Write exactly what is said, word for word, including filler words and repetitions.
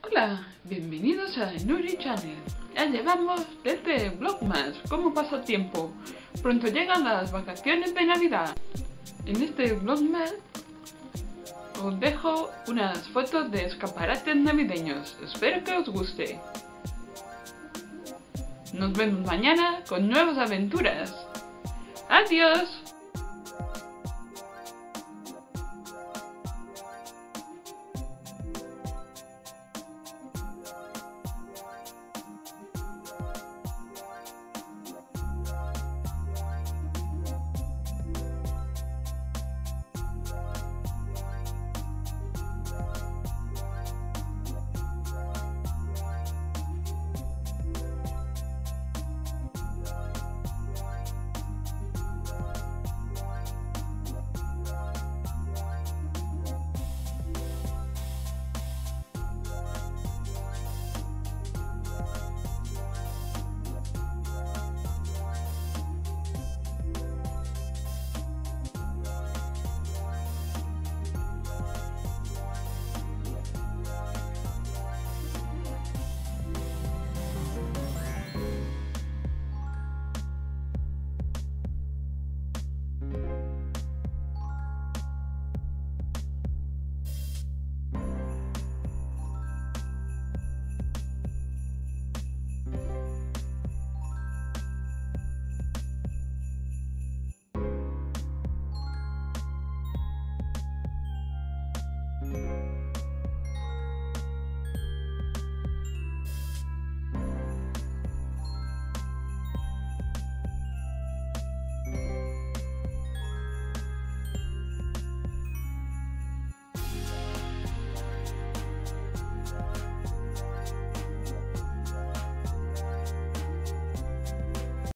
Hola, bienvenidos a Nuri Channel. Ya llevamos desde Vlogmas como pasatiempo. Pronto llegan las vacaciones de Navidad. En este Vlogmas os dejo unas fotos de escaparates navideños. Espero que os guste. Nos vemos mañana con nuevas aventuras. ¡Adiós!